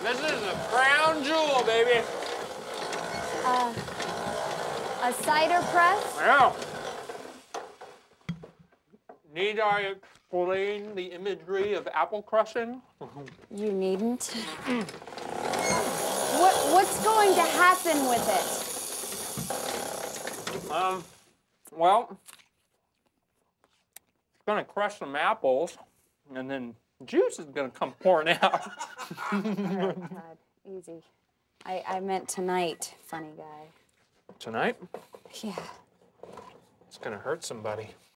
This is a crown jewel, baby. A cider press? Yeah. Need I explain the imagery of apple crushing? You needn't. What's going to happen with it? Well, it's gonna crush some apples, and then juice is gonna come pouring out. God, easy. I meant tonight, funny guy. Tonight? Yeah. It's gonna hurt somebody.